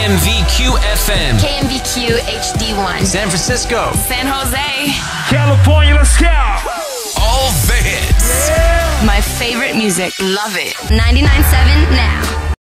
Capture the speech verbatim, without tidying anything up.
M V Q F M. K M V Q H D one. San Francisco. San Jose. California, let's go. All the hits. My favorite music. Love it. ninety-nine point seven now.